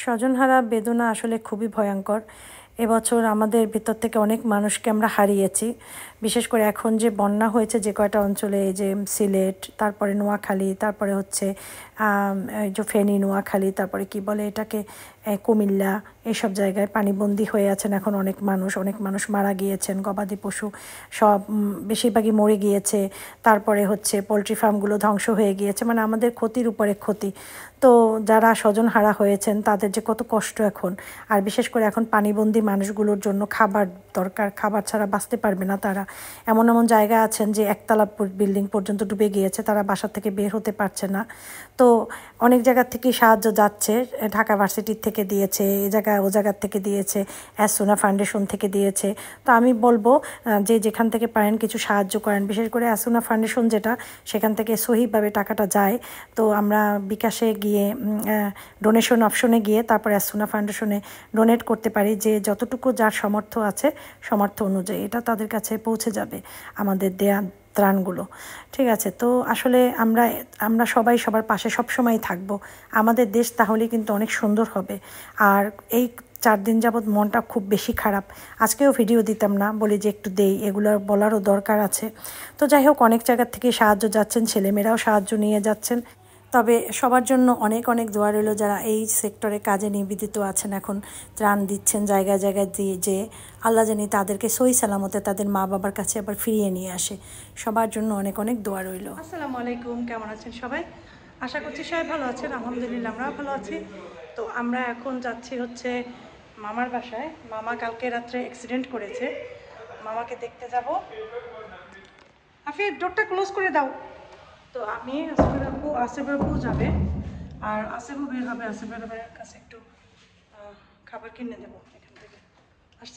স্বজনহারা বেদনা আসলে খুবই ভয়ঙ্কর। এবছর আমাদের ভিতর থেকে অনেক মানুষকে আমরা হারিয়েছি। বিশেষ করে এখন যে বন্যা হয়েছে যে কয়টা অঞ্চলে, এই যে সিলেট, তারপরে নোয়াখালী, তারপরে হচ্ছে এই যে ফেনী, নোয়াখালী, তারপরে কি বলে এটাকে, কুমিল্লা, এইসব জায়গায় পানিবন্দী হয়ে আছেন এখন অনেক মানুষ মারা গিয়েছেন, গবাদি পশু সব বেশিরভাগই মরে গিয়েছে। তারপরে হচ্ছে পোলট্রি ফার্মগুলো ধ্বংস হয়ে গিয়েছে, মানে আমাদের ক্ষতির উপরে ক্ষতি। তো যারা স্বজন হারা হয়েছেন তাদের যে কত কষ্ট এখন, আর বিশেষ করে এখন পানিবন্দী মানুষগুলোর জন্য খাবার দরকার, খাবার ছাড়া বাঁচতে পারবে না তারা। এমন এমন জায়গা আছেন যে একতলা বিল্ডিং পর্যন্ত ডুবে গিয়েছে, তারা বাসা থেকে বের হতে পারছে না। তো অনেক জায়গা থেকে সাহায্য যাচ্ছে, ঢাকা ভার্সিটির থেকে দিয়েছে, ও জায়গার থেকে দিয়েছে, অ্যাসোনা ফাউন্ডেশন থেকে দিয়েছে। তো আমি বলবো যে যেখান থেকে পারেন কিছু সাহায্য করেন, বিশেষ করে অ্যাসোনা ফাউন্ডেশন যেটা, সেখান থেকে সহিভাবে টাকাটা যায়। তো আমরা বিকাশে গিয়ে ডোনেশন অপশনে গিয়ে তারপর অ্যাসোনা ফাউন্ডেশনে ডোনেট করতে পারি, যে যতটুকু যার সামর্থ্য আছে সামর্থ্য অনুযায়ী এটা তাদের কাছে পৌঁছে যাবে আমাদের দেয়া ত্রাণগুলো। ঠিক আছে, তো আসলে আমরা সবাই সবার পাশে সবসময় থাকব। আমাদের দেশ তাহলে কিন্তু অনেক সুন্দর হবে। আর এই 4 দিন যাবৎ মনটা খুব বেশি খারাপ। আজকেও ভিডিও দিতাম না, বলি যে একটু দেই, এগুলো বলারও দরকার আছে। তো যাই হোক, অনেক জায়গা থেকে সাহায্য যাচ্ছেন, ছেলেমেয়েরাও সাহায্য নিয়ে যাচ্ছেন। তবে সবার জন্য অনেক অনেক দোয়া রইল, যারা এই সেক্টরে কাজে নিবেদিত আছেন, এখন ত্রাণ দিচ্ছেন জায়গায় জায়গায় দিয়ে, যে আল্লাহ জানি তাদেরকে সহি সালামতে তাদের মা বাবার কাছে আবার ফিরিয়ে নিয়ে আসে। সবার জন্য অনেক অনেক দোয়া রইল। আসসালামু আলাইকুম, কেমন আছেন সবাই? আশা করছি সবাই ভালো আছেন। আলহামদুলিল্লাহ আমরাও ভালো আছি। তো আমরা এখন যাচ্ছি হচ্ছে মামার বাসায়। মামা কালকে রাত্রে অ্যাক্সিডেন্ট করেছে, মামাকে দেখতে যাব। আফিফ, ডোরটা ক্লোজ করে দাও। তো আমি আসিফ আপু যাবে, আর আসিফও বের হবে। আসিফের কাছে একটু খাবার কিনে দেবো এখান থেকে। আসছে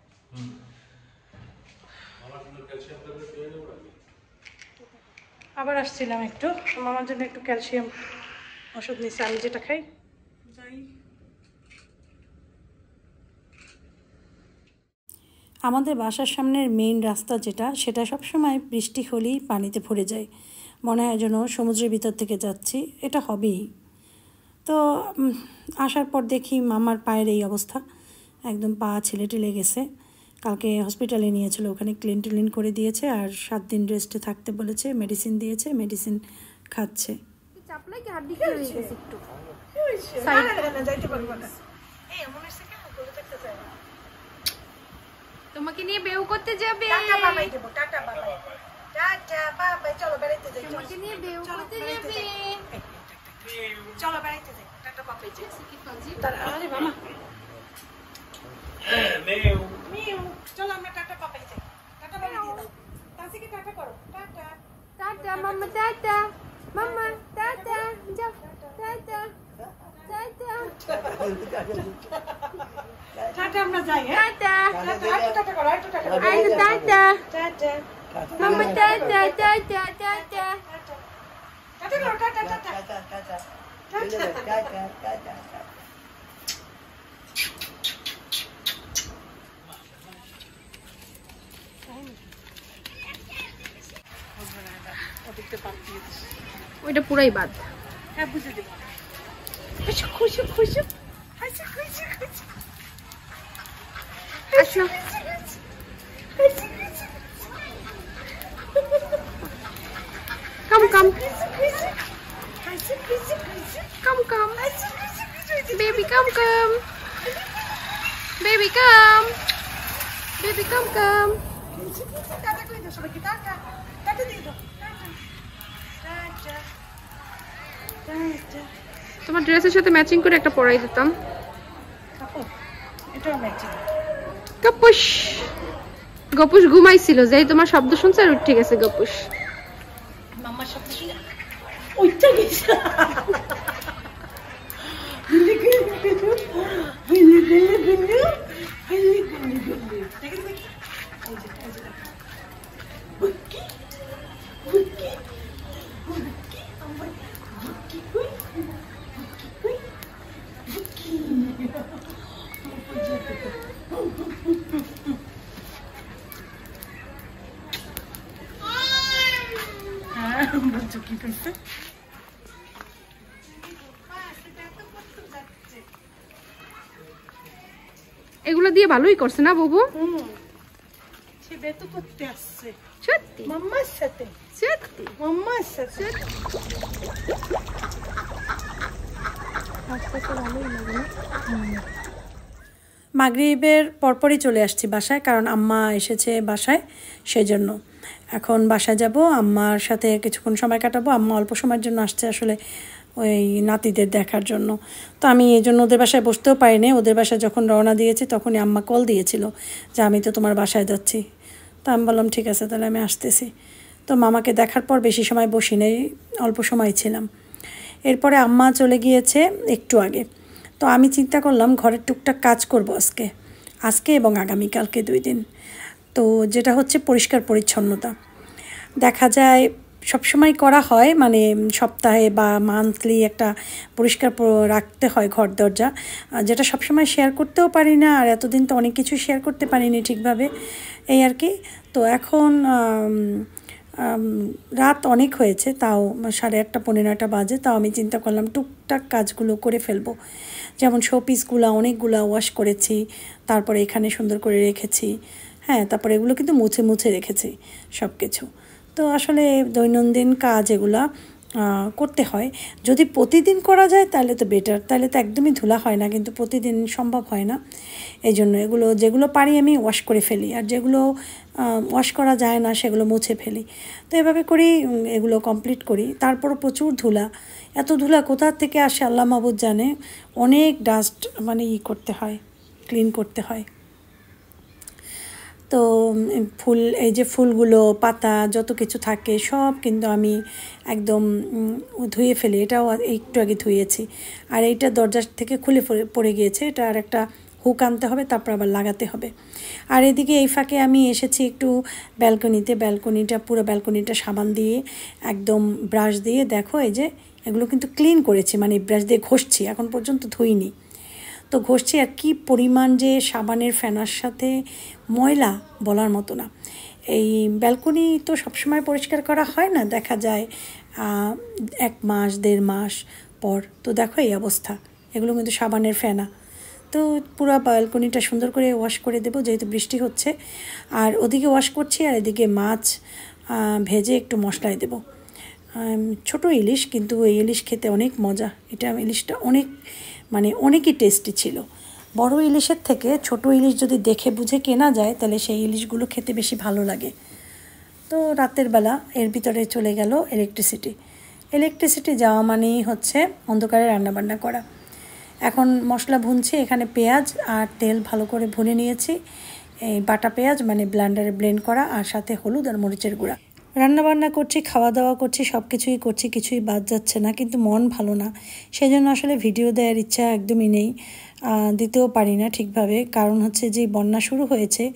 আবার আসছিলাম একটু মামার জন্য একটু ক্যালসিয়াম ওষুধ নিচ্ছে, আমি যেটা খাই। যাই, আমাদের বাসার সামনের মেইন রাস্তা যেটা, সেটা সবসময় বৃষ্টি হলেই পানিতে ভরে যায়, মনে হয় যেন সমুদ্রের ভিতর থেকে যাচ্ছি। এটা হবেই। তো আসার পর দেখি মামার পায়ের এই অবস্থা, একদম পা ছিলে টেলে গেছে। কালকে হসপিটালে নিয়েছিল, ওখানে ক্লিন করে দিয়েছে, আর 7 দিন রেস্টে থাকতে বলেছে, মেডিসিন দিয়েছে, মেডিসিন খাচ্ছে। তোমাকে নিয়ে বেউ করতে যাবে, চলো বেড়াইতে যাই, তোমাকে নিয়ে বেউ করতে যাবে, চলো বেড়াইতে যাই, টাটা বাবাই যাই। আরে মামা চলো আমরা টাটা বাবাই যাই, টাটা বাবাই দিয়ে দাও। তাসিকে টাটা করো, টাটা টাটা মামা, টাটা মামা, টাটা যাও, টাটা টাটা টাটা আমরা যাই। হ্যাঁ টাটা টাটা, টাটা করো, একটু টাটা করো। আই টাটা টাটা মামা, টাটা টাটা টাটা টাটা করো, টাটা টাটা টাটা। ওইটা পুরাই বাদ। হ্যাঁ বুঝে দেবো। খুশি খুশি খুশি খুশি খুশি খুশি আসো, come come come come baby, come come baby, come baby, come come. Tata করে দাও সবাইকে, টাটা টাটা দিয়ে দাও, টাটা টাটা টাটা। তোমার ড্রেসের সাথে ম্যাচিং করে একটা পরাই দিতাম। এটাও ম্যাচিং। গপুস গপুস ঘুমাইছিল, যেই তোমার শব্দ শুনছে আর উঠে গেছে গপুস। মাম্মার শব্দ শুনে ওইটা গেছে। গুলি গুলি গুলি গুলি গুলি গুলি গুলি গুলি। দেখে দেখি, এই যে এই যে বুকি বুকি বুকি, আমার বুকি কই, বুকি কই, বুকি। হ্যাঁ বুঝছো কি করছে? এগুলো দিয়ে ভালোই করছে না বাবু? সে বেতো করতে আসছে সত্যি মাম্মার সাথে, সত্যি মাম্মার সাথে। মাগরিবের পরপরই চলে আসছি বাসায়, কারণ আম্মা এসেছে বাসায়, সেজন্য এখন বাসায় যাব, আম্মার সাথে কিছুক্ষণ সময় কাটাবো। আম্মা অল্প সময়ের জন্য আসছে আসলে ওই নাতিদের দেখার জন্য। তো আমি এই জন্য ওদের বাসায় বসতেও পারিনি। ওদের বাসায় যখন রওনা দিয়েছি তখনই আম্মা কল দিয়েছিল যে আমি তো তোমার বাসায় যাচ্ছি। তো আমি বললাম ঠিক আছে তাহলে আমি আসতেছি। তো মামাকে দেখার পর বেশি সময় বসি নেই, অল্প সময় ছিলাম। এরপরে আম্মা চলে গিয়েছে একটু আগে। তো আমি চিন্তা করলাম ঘরের টুকটাক কাজ করব আজকে এবং আগামীকালকে 2 দিন। তো যেটা হচ্ছে পরিষ্কার পরিচ্ছন্নতা। দেখা যায় সবসময় করা হয়, মানে সপ্তাহে বা মান্থলি একটা পরিষ্কার রাখতে হয় ঘর দরজা, যেটা সবসময় শেয়ার করতেও পারি না। আর এতদিন তো অনেক কিছু শেয়ার করতে পারিনি ঠিকভাবে, এই আর কি। তো এখন রাত অনেক হয়েছে, তাও 8:30 পৌনে 9টা বাজে। তাও আমি চিন্তা করলাম টুকটাক কাজগুলো করে ফেলবো। যেমন শোপিসগুলো অনেকগুলো ওয়াশ করেছি, তারপরে এখানে সুন্দর করে রেখেছি। হ্যাঁ, তারপরে এগুলো কিন্তু মুছে মুছে রেখেছি সব কিছু। তো আসলে দৈনন্দিন কাজ এগুলা করতে হয়। যদি প্রতিদিন করা যায় তাহলে তো বেটার, তাহলে তো একদমই ধুলা হয় না, কিন্তু প্রতিদিন সম্ভব হয় না। এই জন্য এগুলো যেগুলো পারি আমি ওয়াশ করে ফেলি, আর যেগুলো ওয়াশ করা যায় না সেগুলো মুছে ফেলি। তো এভাবে করেই এগুলো কমপ্লিট করি। তারপরও প্রচুর ধুলা, এত ধুলা কোথা থেকে আসে আল্লাহ মাবুদ জানে। অনেক ডাস্ট মানে করতে হয়, ক্লিন করতে হয়। তো ফুল, এই যে ফুলগুলো, পাতা, যত কিছু থাকে সব কিন্তু আমি একদম ধুয়ে ফেলি। এটাও একটু আগে ধুয়েছি। আর এইটা দরজার থেকে খুলে পড়ে গিয়েছে, এটা আর একটা হুক আনতে হবে, তারপর আবার লাগাতে হবে। আর এদিকে এই ফাঁকে আমি এসেছি একটু ব্যালকনিতে। পুরো ব্যালকনিটা সাবান দিয়ে একদম ব্রাশ দিয়ে, দেখো এই যে এগুলো কিন্তু ক্লিন করেছি, মানে ব্রাশ দিয়ে ঘষছি, এখন পর্যন্ত ধুইনি। তো ঘষছি, আর কি পরিমাণ যে সাবানের ফেনার সাথে ময়লা বলার মতো না। এই ব্যালকনি তো সবসময় পরিষ্কার করা হয় না, দেখা যায় 1 মাস 1.5 মাস পর। তো দেখো এই অবস্থা, এগুলো কিন্তু সাবানের ফেনা। তো পুরো ব্যালকনিটা সুন্দর করে ওয়াশ করে দেবো, যেহেতু বৃষ্টি হচ্ছে। আর ওদিকে ওয়াশ করছি, আর এদিকে মাছ ভেজে একটু মশলায় দেবো। ছোট ইলিশ, কিন্তু এই ইলিশ খেতে অনেক মজা। এটা ইলিশটা অনেকই টেস্টি ছিল। বড় ইলিশের থেকে ছোট ইলিশ যদি দেখে বুঝে কেনা যায় তাহলে সেই ইলিশগুলো খেতে বেশি ভালো লাগে। তো রাতের বেলা এর ভিতরে চলে গেল ইলেকট্রিসিটি যাওয়া মানেই হচ্ছে অন্ধকারে রান্নাবান্না করা। এখন মশলা ভুনছি, এখানে পেঁয়াজ আর তেল ভালো করে ভুনে নিয়েছি। এই বাটা পেঁয়াজ মানে ব্লেন্ডারে ব্লেন্ড করা, আর সাথে হলুদ আর মরিচের গুঁড়া। রান্নাবান্না করছি, খাওয়া দাওয়া করছি, সব কিছুই করছি, কিছুই বাদ যাচ্ছে না, কিন্তু মন ভালো না। সেই জন্য আসলে ভিডিও দেওয়ার ইচ্ছা একদমই নেই, দিতেও পারি না ঠিকভাবে। কারণ হচ্ছে যে বন্যা শুরু হয়েছে,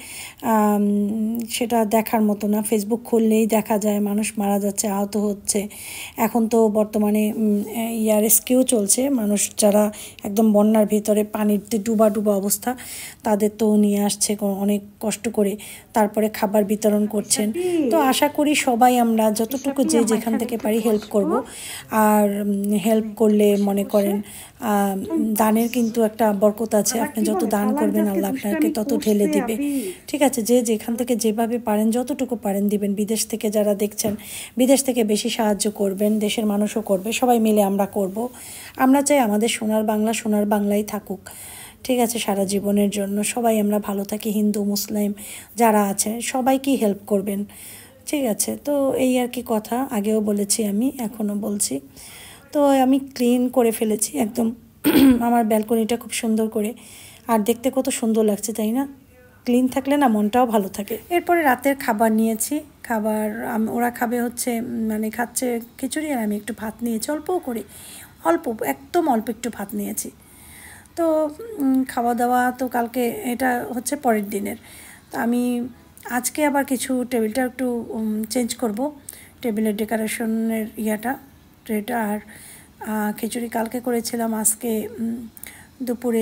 সেটা দেখার মতো না। ফেসবুক খুললেই দেখা যায় মানুষ মারা যাচ্ছে, আহত হচ্ছে। এখন তো বর্তমানে রেস্কিউ চলছে, মানুষ যারা একদম বন্যার ভিতরে পানিতে ডুবা অবস্থা, তাদের তো নিয়ে আসছে অনেক কষ্ট করে, তারপরে খাবার বিতরণ করছেন। তো আশা করি সবাই আমরা যতটুকু যে যেখান থেকে পারি হেল্প করব। আর হেল্প করলে মনে করেন দানের কিন্তু একটা বরকত আছে। আপনি যত দান করবেন আল্লাহ আপনাকে তত ঢেলে দিবে। ঠিক আছে, যে যেখান থেকে যেভাবে পারেন যতটুকু পারেন দিবেন। বিদেশ থেকে যারা দেখছেন, বিদেশ থেকে বেশি সাহায্য করবেন, দেশের মানুষও করবে, সবাই মিলে আমরা করব। আমরা চাই আমাদের সোনার বাংলাই থাকুক। ঠিক আছে, সারা জীবনের জন্য সবাই আমরা ভালো থাকি। হিন্দু মুসলিম যারা আছে সবাইকেই হেল্প করবেন। ঠিক আছে, তো এই আর কি কথা। আগেও বলেছি, আমি এখনও বলছি। তো আমি ক্লিন করে ফেলেছি একদম আমার ব্যালকনিটা খুব সুন্দর করে। আর দেখতে কত সুন্দর লাগছে, তাই না? ক্লিন থাকলে না মনটাও ভালো থাকে। এরপরে রাতের খাবার নিয়েছি। ওরা খাবে হচ্ছে খাচ্ছে খিচুড়ি, আর আমি একটু ভাত নিয়েছি অল্প করে, একদম অল্প একটু ভাত নিয়েছি। তো খাওয়া দাওয়া তো কালকে, এটা হচ্ছে পরের দিনের। তো আমি আজকে আবার কিছু টেবিলটা একটু চেঞ্জ করব, টেবিলের ডেকোরেশনের ট্রেটা। আর খিচুড়ি কালকে করেছিলাম, আজকে দুপুরে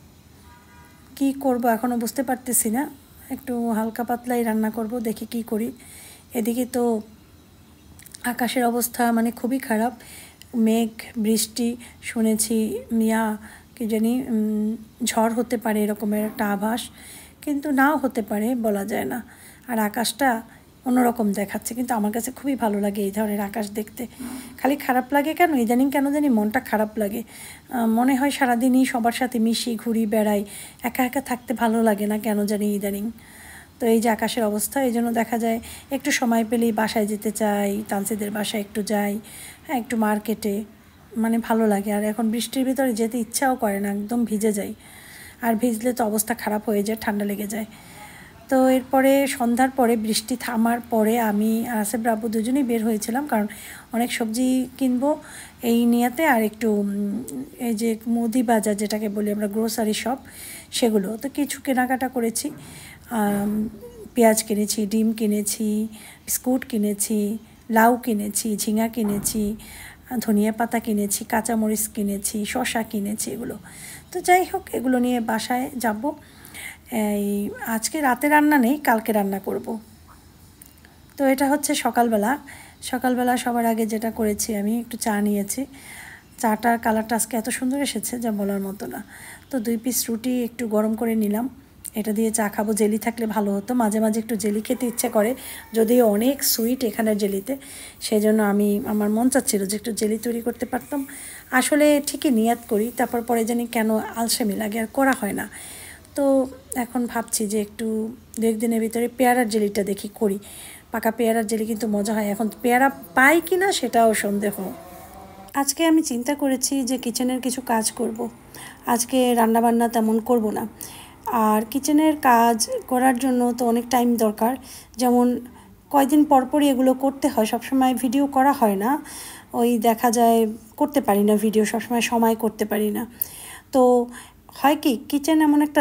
কি করব এখনও বুঝতে পারতেছি না। একটু হালকা পাতলাই রান্না করব, দেখি কি করি। এদিকে তো আকাশের অবস্থা খুবই খারাপ, মেঘ বৃষ্টি শুনেছি। কি জানি ঝড় হতে পারে এরকমের একটা আভাস, কিন্তু নাও হতে পারে, বলা যায় না। আর আকাশটা অন্যরকম দেখাচ্ছে, কিন্তু আমার কাছে খুবই ভালো লাগে এই ধরনের আকাশ দেখতে। খালি খারাপ লাগে কেন, ইদানিং কেন জানি মনটা খারাপ লাগে। মনে হয় সারাদিনই সবার সাথে মিশি, ঘুরি, বেড়াই, একা একা থাকতে ভালো লাগে না কেন জানি ইদানিং। তো এই যে আকাশের অবস্থা, এই জন্য দেখা যায় একটু সময় পেলেই বাসায় যেতে চাই, তানসিদের বাসায় একটু যাই, হ্যাঁ একটু মার্কেটে, মানে ভালো লাগে। আর এখন বৃষ্টির ভিতরে যেতে ইচ্ছাও করে না, একদম ভিজে যাই। আর ভিজলে তো অবস্থা খারাপ হয়ে যায়, ঠান্ডা লেগে যায়। তো এরপরে সন্ধ্যার পরে বৃষ্টি থামার পরে আমি আর আসিফ রাব্বু দুজনেই বের হয়েছিলাম, কারণ অনেক সবজি কিনবো এই নিয়েতে, আর একটু এই যে মুদি বাজার যেটাকে বলি আমরা, গ্রোসারি শপ, সেগুলো তো কিছু কেনাকাটা করেছি। পেঁয়াজ কিনেছি, ডিম কিনেছি, বিস্কুট কিনেছি, লাউ কিনেছি, ঝিঙা কিনেছি, ধনিয়া পাতা কিনেছি, কাঁচামরিচ কিনেছি, শসা কিনেছি, এগুলো। তো যাই হোক, এগুলো নিয়ে বাসায় যাব। এই আজকে রাতে রান্না নেই, কালকে রান্না করব। তো এটা হচ্ছে সকালবেলা। সকালবেলা সবার আগে যেটা করেছি, আমি একটু চা নিয়েছি। চাটার কালারটা আজকে এত সুন্দর এসেছে যা বলার মতো না। তো 2 পিস রুটি একটু গরম করে নিলাম, এটা দিয়ে চা খাবো। জেলি থাকলে ভালো হতো, মাঝে মাঝে একটু জেলি খেতে ইচ্ছে করে, যদিও অনেক সুইট এখানের জেলিতে। সেই জন্য আমার মন চাচ্ছিল যে একটু জেলি তৈরি করতে পারতাম। আসলে ঠিকই নিয়াত করি, তারপর পরে জানি কেন আলসেমি লাগে, আর করা হয় না। তো এখন ভাবছি যে একটু 2-1 দিনের ভিতরে পেয়ারার জেলিটা দেখি করি। পাকা পেয়ারার জেলি কিন্তু মজা হয়, এখন পেয়ারা পাই কি না সেটাও সন্দেহ। আজকে আমি চিন্তা করেছি যে কিচেনের কিছু কাজ করব। আজকে রান্নাবান্না তেমন করব না। আর কিচেনের কাজ করার জন্য তো অনেক টাইম দরকার, যেমন কয়দিন পরপরই এগুলো করতে হয়, সবসময় ভিডিও করা হয় না। ওই দেখা যায় করতে পারি না ভিডিও, সবসময় সময় করতে পারি না। তো হয় কি, কিচেন এমন একটা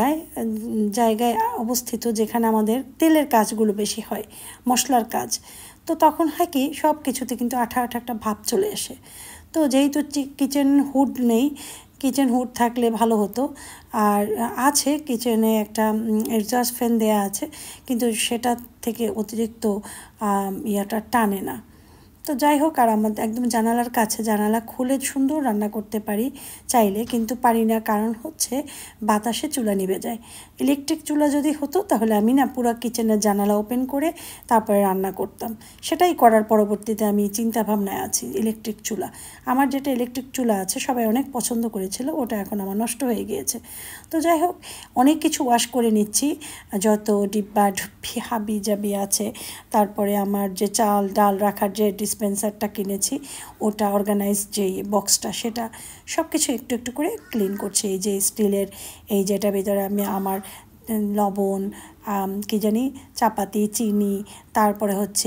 জায়গায় অবস্থিত যেখানে আমাদের তেলের কাজগুলো বেশি হয়, মশলার কাজ। তো তখন হয় কি, সব কিছুতে কিন্তু আঠা আঠা একটা ভাব চলে আসে। তো যেহেতু কিচেন হুড নেই, কিচেন হুড থাকলে ভালো হতো। আর আছে কিচেনে একটা এক্সস্ট ফ্যান দেয়া আছে, কিন্তু সেটা থেকে অতিরিক্ত ইয়াটা টানে না। তো যাই হোক, আর আমাদের একদম জানালার কাছে, জানালা খুলে সুন্দর রান্না করতে পারি চাইলে, কিন্তু পারি না, কারণ হচ্ছে বাতাসে চুলা নিভে যায়। ইলেকট্রিক চুলা যদি হতো তাহলে আমি না পুরো কিচেনের জানালা ওপেন করে তারপরে রান্না করতাম। সেটাই করার পরবর্তীতে আমি চিন্তা ভাবনায় আছি, ইলেকট্রিক চুলা। আমার যেটা ইলেকট্রিক চুলা আছে সবাই অনেক পছন্দ করেছিল, ওটা এখন আমার নষ্ট হয়ে গিয়েছে। তো যাই হোক, অনেক কিছু ওয়াশ করে নিচ্ছি, যত ডিব্বা ঢুপি হাবি জাবি আছে। তারপরে আমার যে চাল ডাল রাখার যে ডিসপেন্সারটা কিনেছি, ওটা অর্গানাইজ যে বক্সটা, সেটা সব কিছু একটু একটু করে ক্লিন করছি। এই যে স্টিলের এই যেটা ভিতরে আমি আমার লবণ, কি জানি, চাপাতি, চিনি, তারপরে হচ্ছে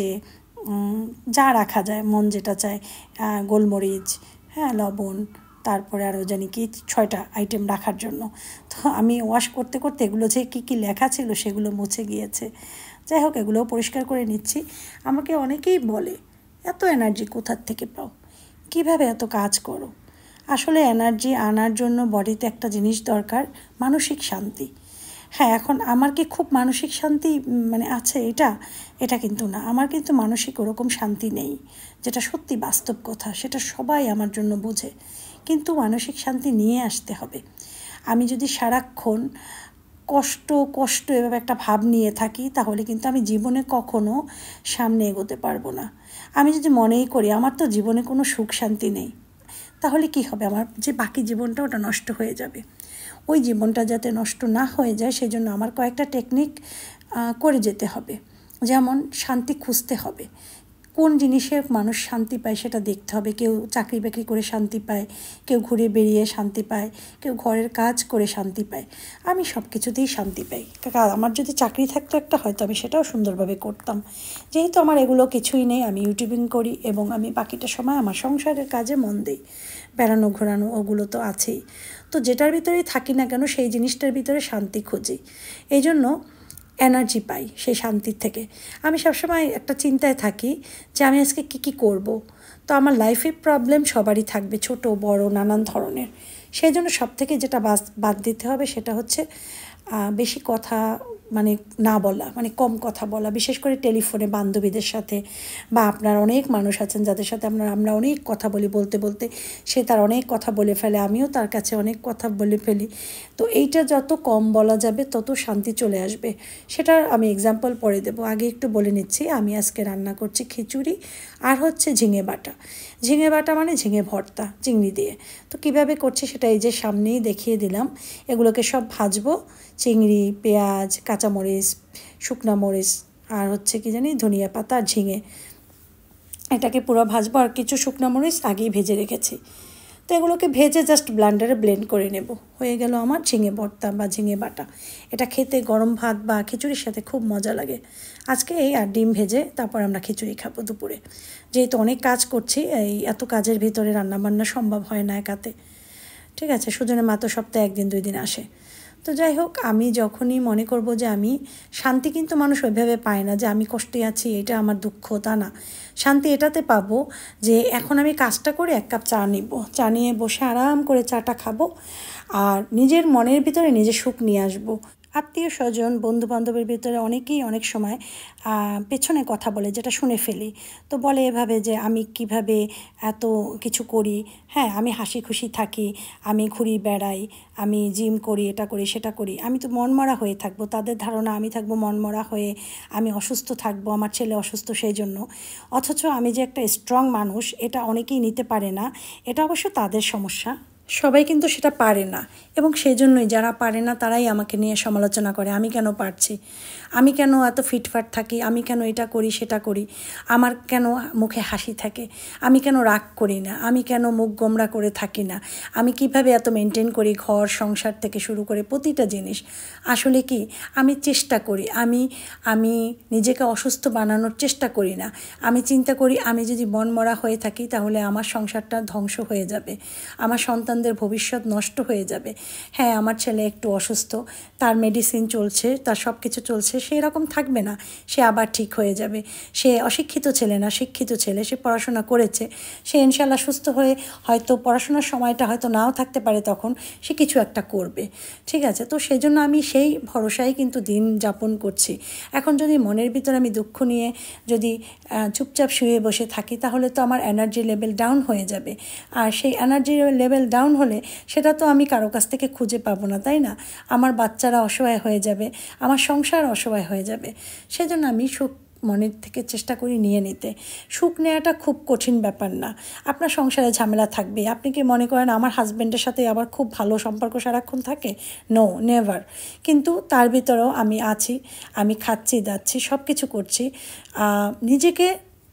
যা রাখা যায়, মন যেটা চায়, গোলমরিচ, হ্যাঁ লবণ, তারপরে আরও জানি কি 6টা আইটেম রাখার জন্য। তো আমি ওয়াশ করতে করতে এগুলো যে কী কী লেখা ছিল সেগুলো মুছে গিয়েছে। যাই হোক, এগুলোও পরিষ্কার করে নিচ্ছি। আমাকে অনেকেই বলে, এত এনার্জি কোথার থেকে পাও, কিভাবে এত কাজ করো? আসলে এনার্জি আনার জন্য বডিতে একটা জিনিস দরকার, মানসিক শান্তি। হ্যাঁ, এখন আমার কি খুব মানসিক শান্তি মানে আছে এটা কিন্তু না। আমার কিন্তু মানসিক ওরকম শান্তি নেই, যেটা সত্যি বাস্তব কথা, সেটা সবাই আমার জন্য বোঝে। কিন্তু মানসিক শান্তি নিয়ে আসতে হবে। আমি যদি সারাক্ষণ কষ্ট কষ্ট এভাবে একটা ভাব নিয়ে থাকি, তাহলে কিন্তু আমি জীবনে কখনো সামনে এগোতে পারবো না। আমি যদি মনেই করি আমার তো জীবনে কোনো সুখ শান্তি নেই, তাহলে কি হবে, আমার যে বাকি জীবনটা ওটা নষ্ট হয়ে যাবে। ওই জীবনটা যাতে নষ্ট না হয়ে যায়, সেই জন্য আমার কয়েকটা টেকনিক করে যেতে হবে। যেমন শান্তি খুঁজতে হবে, কোন জিনিসে মানুষ শান্তি পায় সেটা দেখতে হবে। কেউ চাকরি বাকরি করে শান্তি পায়, কেউ ঘুরে বেরিয়ে শান্তি পায়, কেউ ঘরের কাজ করে শান্তি পায়। আমি সব কিছুতেই শান্তি পাই। আমার যদি চাকরি থাকতো একটা, হয়তো আমি সেটাও সুন্দরভাবে করতাম। যেহেতু আমার এগুলো কিছুই নেই, আমি ইউটিউবিং করি এবং আমি বাকিটা সময় আমার সংসারের কাজে মন দিই। বেড়ানো ঘোরানো ওগুলো তো আছেই। তো যেটার ভিতরেই থাকি না কেন, সেই জিনিসটার ভিতরে শান্তি খুঁজি, এই জন্য এনার্জি পাই সেই শান্তির থেকে। আমি সবসময় একটা চিন্তায় থাকি যে আমি আজকে কী করব। তো আমার লাইফে প্রবলেম সবারই থাকবে, ছোট বড় নানান ধরনের। সেই জন্য সবথেকে যেটা বাদ দিতে হবে সেটা হচ্ছে বেশি কথা মানে না বলা, মানে কম কথা বলা, বিশেষ করে টেলিফোনে বান্ধবীদের সাথে, বা আপনার অনেক মানুষ আছেন যাদের সাথে আমরা অনেক কথা বলি, বলতে বলতে সে তার অনেক কথা বলে ফেলে, আমিও তার কাছে অনেক কথা বলে ফেলি। তো এইটা যত কম বলা যাবে তত শান্তি চলে আসবে। সেটার আমি এক্সাম্পল পরে দেবো, আগে একটু বলে নিচ্ছি। আমি আজকে রান্না করছি খিচুড়ি আর হচ্ছে ঝিঙে বাটা। ঝিঙে বাটা মানে ঝিঙে ভর্তা চিংড়ি দিয়ে। তো কিভাবে করছি সেটা এই যে সামনেই দেখিয়ে দিলাম। এগুলোকে সব ভাজবো, চিংড়ি, পেঁয়াজ, কাঁচামরিচ, শুকনো মরিচ আর হচ্ছে কি জানি ধনিয়া পাতা আর ঝিঙে, এটাকে পুরো ভাজবো। আর কিছু শুকনো মরিচ আগেই ভেজে রেখেছি। তো এগুলোকে ভেজে জাস্ট ব্লেন্ডারে ব্লেন্ড করে নেব। হয়ে গেল আমার ঝিঙে ভর্তা বা ঝিঙে বাটা। এটা খেতে গরম ভাত বা খিচুড়ির সাথে খুব মজা লাগে। আজকে এই আর ডিম ভেজে তারপর আমরা খিচুড়ি খাবো দুপুরে। যেহেতু অনেক কাজ করছি, এই এত কাজের ভিতরে রান্নাবান্না সম্ভব হয় না একাতে। ঠিক আছে, সুজনের মা তো সপ্তাহে 1 দিন 2 দিন আসে। তো যাই হোক, আমি যখনই মনে করব যে আমি শান্তি, কিন্তু মানুষ ওইভাবে পায় না যে আমি কষ্টে আছি এটা আমার দুঃখ, তা না। শান্তি এটাতে পাবো যে এখন আমি কাজটা করে 1 কাপ চা নিব, চা নিয়ে বসে আরাম করে চাটা খাবো আর নিজের মনের ভিতরে নিজে সুখ নিয়ে আসবো। আত্মীয় স্বজন বন্ধু বান্ধবের ভিতরে অনেকেই অনেক সময় পেছনে কথা বলে, যেটা শুনে ফেলি। তো বলে এভাবে যে আমি কিভাবে এত কিছু করি, হ্যাঁ আমি হাসি খুশি থাকি, আমি ঘুরি বেড়াই, আমি জিম করি, এটা করি সেটা করি, আমি তো মনমরা হয়ে থাকবো। তাদের ধারণা আমি থাকবো মনমরা হয়ে, আমি অসুস্থ থাকবো, আমার ছেলে অসুস্থ সেই জন্য। অথচ আমি যে একটা স্ট্রং মানুষ এটা অনেকেই নিতে পারে না। এটা অবশ্য তাদের সমস্যা, সবাই কিন্তু সেটা পারে না। এবং সেই জন্যই যারা পারে না তারাই আমাকে নিয়ে সমালোচনা করে, আমি কেন পারছি, আমি কেন এত ফিটফাট থাকি, আমি কেন এটা করি সেটা করি, আমার কেন মুখে হাসি থাকে, আমি কেন রাগ করি না, আমি কেন মুখ গোমড়া করে থাকি না, আমি কিভাবে এত মেনটেন করি ঘর সংসার থেকে শুরু করে প্রতিটা জিনিস। আসলে কি আমি চেষ্টা করি, আমি নিজেকে অসুস্থ বানানোর চেষ্টা করি না। আমি চিন্তা করি আমি যদি মনমরা হয়ে থাকি তাহলে আমার সংসারটা ধ্বংস হয়ে যাবে, আমার সন্তানদের ভবিষ্যৎ নষ্ট হয়ে যাবে। হ্যাঁ আমার ছেলে একটু অসুস্থ, তার মেডিসিন চলছে, তার সব কিছু চলছে, সে এরকম থাকবে না, সে আবার ঠিক হয়ে যাবে। সে অশিক্ষিত ছেলে না, শিক্ষিত ছেলে, সে পড়াশোনা করেছে, সে ইনশাল্লাহ সুস্থ হয়ে হয়তো পড়াশোনার সময়টা হয়তো নাও থাকতে পারে, তখন সে কিছু একটা করবে। ঠিক আছে, তো সেই জন্য আমি সেই ভরসায় কিন্তু দিন যাপন করছি। এখন যদি মনের ভিতরে আমি দুঃখ নিয়ে যদি চুপচাপ শুয়ে বসে থাকি তাহলে তো আমার এনার্জি লেভেল ডাউন হয়ে যাবে। আর সেই এনার্জি লেভেল ডাউন হলে সেটা তো আমি কারো কাছ থেকে খুঁজে পাবো না, তাই না? আমার বাচ্চারা অসহায় হয়ে যাবে, আমার সংসার অসহায় হয়ে যাবে। সেজন্য আমি সুখ মনের থেকে চেষ্টা করি নিয়ে নিতে। সুখ নেওয়াটা খুব কঠিন ব্যাপার না। আপনার সংসারে ঝামেলা থাকবে, আপনি কি মনে করেন আমার হাজব্যান্ডের সাথে আবার খুব ভালো সম্পর্ক সারাক্ষণ থাকে? No, never. কিন্তু তার ভিতরেও আমি আছি, আমি খাচ্ছি দাচ্ছি সব কিছু করছি, নিজেকে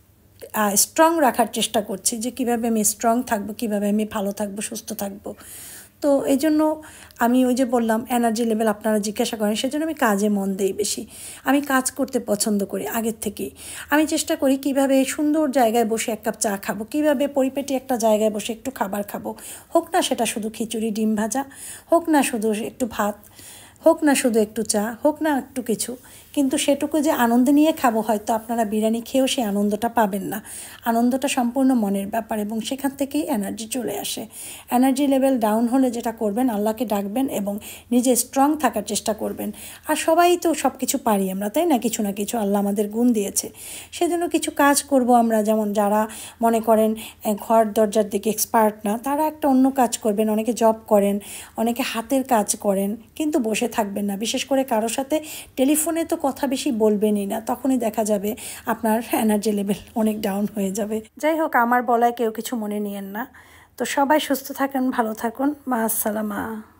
স্ট্রং রাখার চেষ্টা করছি যে কীভাবে আমি স্ট্রং থাকবো, কীভাবে আমি ভালো থাকবো, সুস্থ থাকবো। তো এই জন্য আমি ওই যে বললাম এনার্জি লেভেল আপনারা জিজ্ঞাসা করেন, সেজন্য আমি কাজে মন দিই বেশি। আমি কাজ করতে পছন্দ করি আগের থেকেই। আমি চেষ্টা করি কীভাবে সুন্দর জায়গায় বসে 1 কাপ চা খাবো, কীভাবে পরিপেটি একটা জায়গায় বসে একটু খাবার খাবো, হোক না সেটা শুধু খিচুড়ি ডিম ভাজা, হোক না শুধু একটু ভাত, হোক না শুধু একটু চা, হোক না একটু কিছু, কিন্তু সেটুকু যে আনন্দ নিয়ে খাবো, হয়তো আপনারা বিরিয়ানি খেয়েও সেই আনন্দটা পাবেন না। আনন্দটা সম্পূর্ণ মনের ব্যাপার এবং সেখান থেকেই এনার্জি চলে আসে। এনার্জি লেভেল ডাউন হলে যেটা করবেন, আল্লাহকে ডাকবেন এবং নিজে স্ট্রং থাকার চেষ্টা করবেন। আর সবাই তো সব কিছু পারি আমরা, তাই না? কিছু না কিছু আল্লাহ আমাদের গুণ দিয়েছে, সেজন্য কিছু কাজ করব আমরা। যেমন যারা মনে করেন ঘর দরজার দিকে এক্সপার্ট না, তারা একটা অন্য কাজ করবেন। অনেকে জব করেন, অনেকে হাতের কাজ করেন, কিন্তু বসে থাকবেন না। বিশেষ করে কারোর সাথে টেলিফোনে তো কথা বেশি বলবেনই না, তখনই দেখা যাবে আপনার এনার্জি লেভেল অনেক ডাউন হয়ে যাবে। যাই হোক, আমার বলায় কেউ কিছু মনে নিয়েন না। তো সবাই সুস্থ থাকেন, ভালো থাকুন, মা আসসালামা।